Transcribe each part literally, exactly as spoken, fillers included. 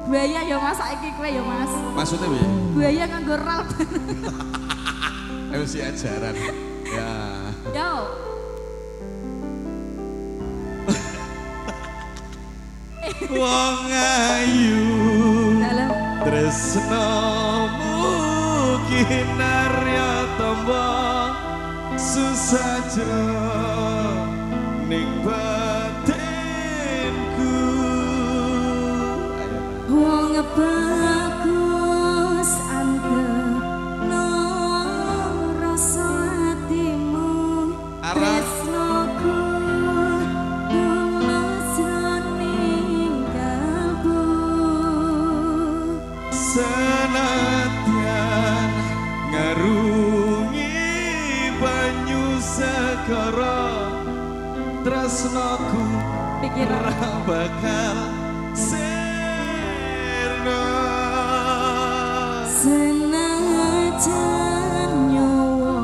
Buaya ya mas, saiki kowe ya mas. Maksudnya piye? Buaya nganggo ral. Ayo si ajaran. Ya. Yo. Wong ayu. Dalam. Tresnomu kinarya tamba susah ning batinku. Wong bagus antep no rasa hatimu tresnoku tulus ning kalbu senadyan ngarungi banyu segara tresnoku pikir ora bakal senajan nyawa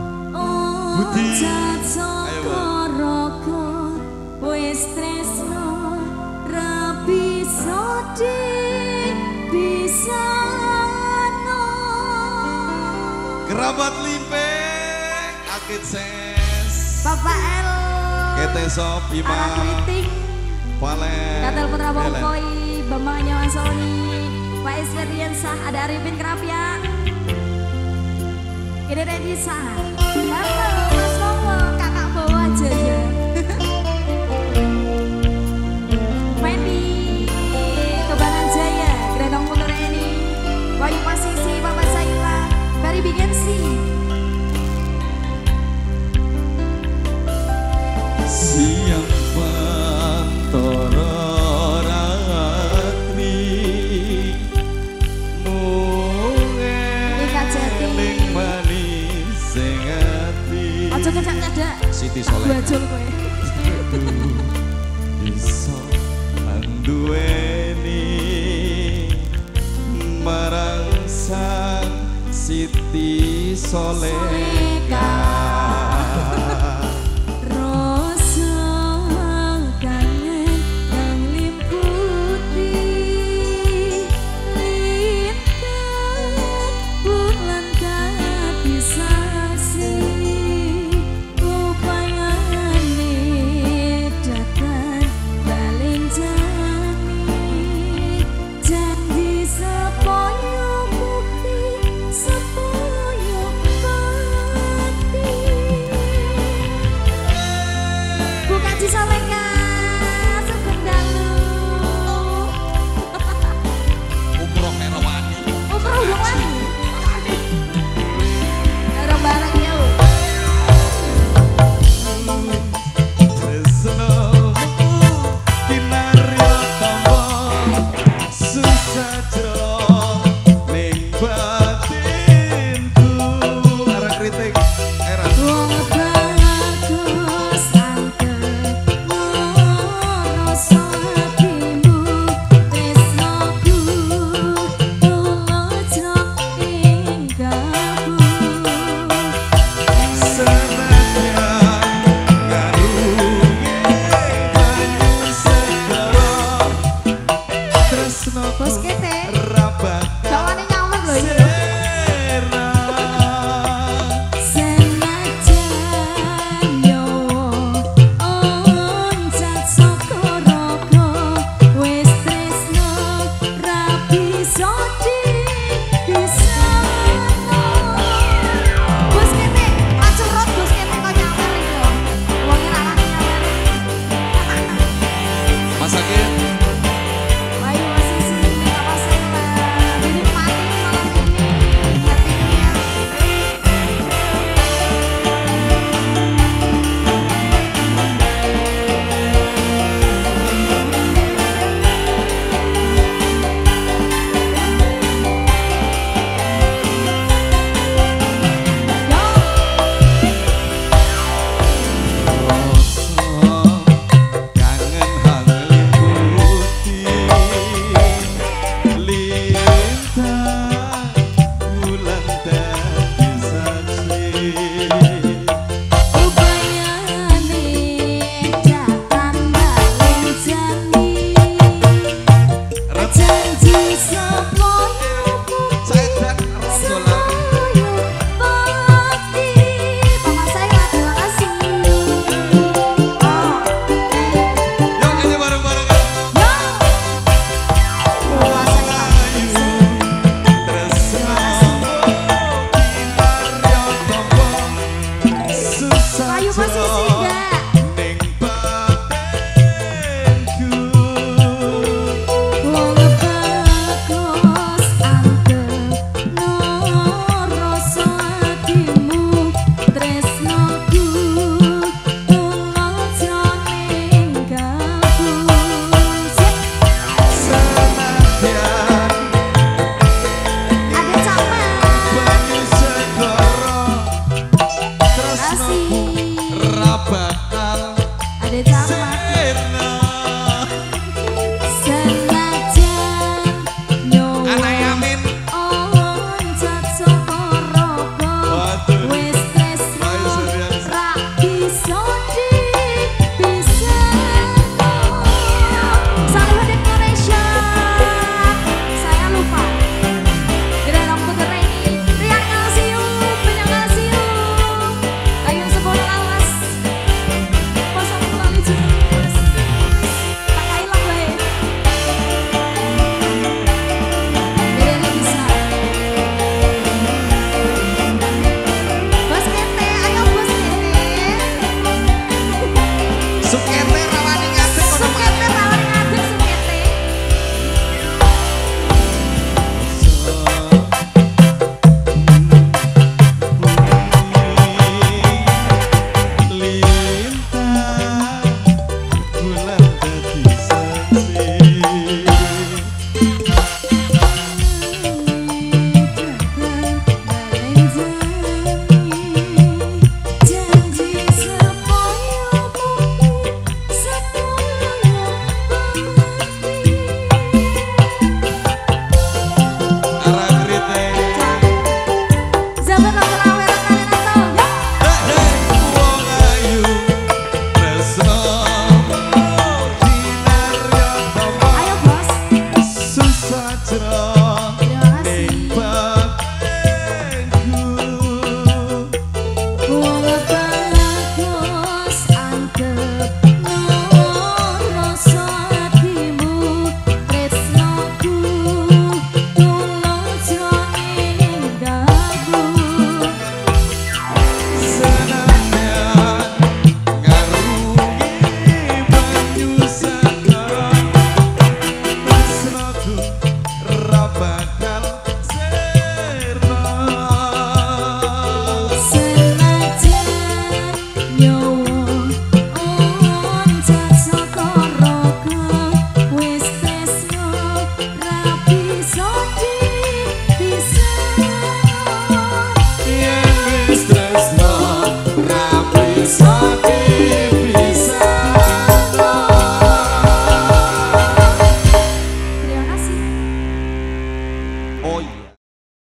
ojat saka raga wis tresno ra bisa dipisahno kerabat limping akit ses Bapak El kete sop Anak imam kriting Palen Katel Putra Bongkoi Bambang Nyawan Sony Pak Isferiansah ada Arifin Kerapia ini Redisa halo Mas Momo kakak bawa aja ya Fendi Kebanan Jaya Grenong Putreni Bayu Pasisi Bapak Saila Bari Bigensi siang pantoro ratri mungeling manis sing ati aja kedak-kedak Siti Soleh bajul kowe iso anduweni marang sang Siti Soleh.